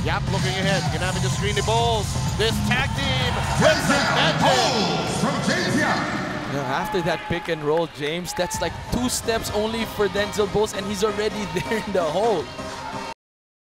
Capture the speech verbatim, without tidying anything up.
Yap looking ahead. Ginamit the screen ni Bowles. This tag team with some magic. Yeah, after that pick and roll, James, that's like two steps only for Denzel Bowles, and he's already there in the hole.